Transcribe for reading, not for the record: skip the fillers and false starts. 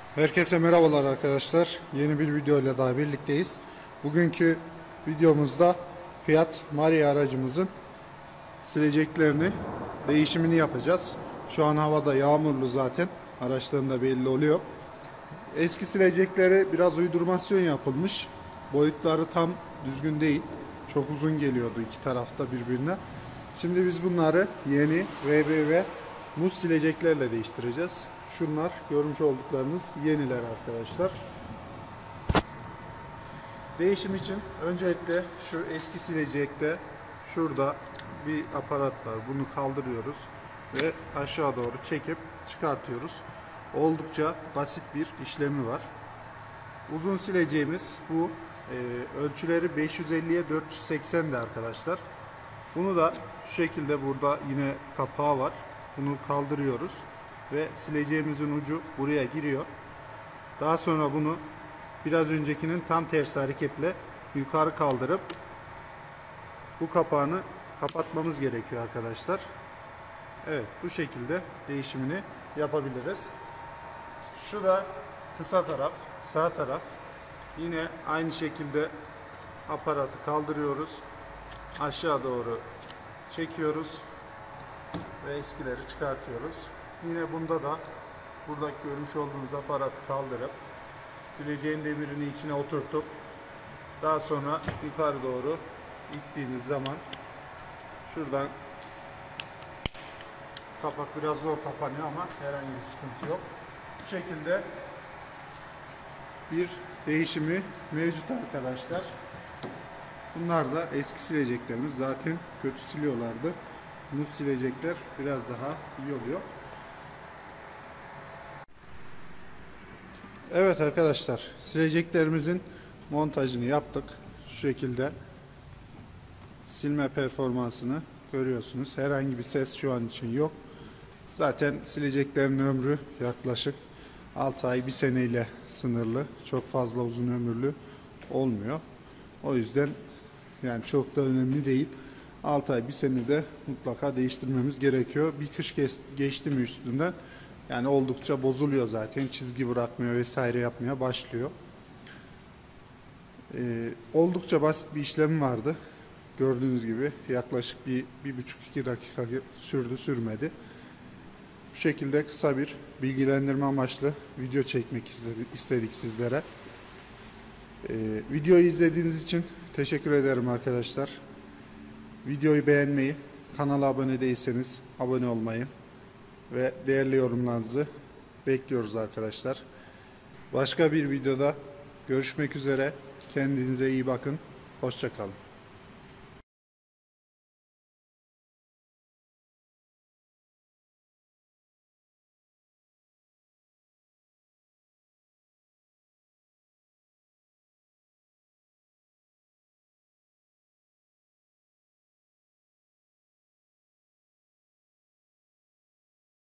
Herkese merhabalar arkadaşlar. Yeni bir video ile daha birlikteyiz. Bugünkü videomuzda Fiat Marea aracımızın sileceklerini değişimini yapacağız. Şu an havada yağmurlu zaten. Araçların da belli oluyor. Eski silecekleri biraz uydurmasyon yapılmış. Boyutları tam düzgün değil. Çok uzun geliyordu iki tarafta birbirine. Şimdi biz bunları yeni RBV muz sileceklerle değiştireceğiz. Şunlar görmüş olduklarınız yeniler arkadaşlar. Değişim için öncelikle şu eski silecekte şurada bir aparat var. Bunu kaldırıyoruz ve aşağı doğru çekip çıkartıyoruz. Oldukça basit bir işlemi var. Uzun sileceğimiz bu. Ölçüleri 550'ye 480'di arkadaşlar. Bunu da şu şekilde, burada yine kapağı var. Bunu kaldırıyoruz ve sileceğimizin ucu buraya giriyor. Daha sonra bunu biraz öncekinin tam tersi hareketle yukarı kaldırıp bu kapağını kapatmamız gerekiyor arkadaşlar. Evet, bu şekilde değişimini yapabiliriz. Şu da kısa taraf, sağ taraf. Yine aynı şekilde aparatı kaldırıyoruz. Aşağı doğru çekiyoruz ve eskileri çıkartıyoruz. Yine bunda da buradaki görmüş olduğunuz aparatı kaldırıp sileceğin demirini içine oturtup daha sonra yukarı doğru ittiğiniz zaman şuradan kapak biraz zor kapanıyor ama herhangi bir sıkıntı yok. Bu şekilde bir değişimi mevcut arkadaşlar. Bunlar da eski sileceklerimiz. Zaten kötü siliyorlardı. Muz silecekler biraz daha iyi oluyor. Evet arkadaşlar, sileceklerimizin montajını yaptık. Şu şekilde silme performansını görüyorsunuz. Herhangi bir ses şu an için yok. Zaten sileceklerin ömrü yaklaşık 6 ay 1 sene ile sınırlı. Çok fazla uzun ömürlü olmuyor. O yüzden yani çok da önemli değil. 6 ay 1 senede mutlaka değiştirmemiz gerekiyor. Bir kış geçti mi üstünden yani oldukça bozuluyor zaten. Çizgi bırakmıyor vesaire yapmaya başlıyor. Oldukça basit bir işlem vardı. Gördüğünüz gibi yaklaşık bir 1,5-2 dakika sürdü, sürmedi. Bu şekilde kısa bir bilgilendirme amaçlı video çekmek istedik sizlere. Videoyu izlediğiniz için teşekkür ederim arkadaşlar. Videoyu beğenmeyi, kanala abone değilseniz abone olmayı ve değerli yorumlarınızı bekliyoruz arkadaşlar. Başka bir videoda görüşmek üzere. Kendinize iyi bakın. Hoşça kalın.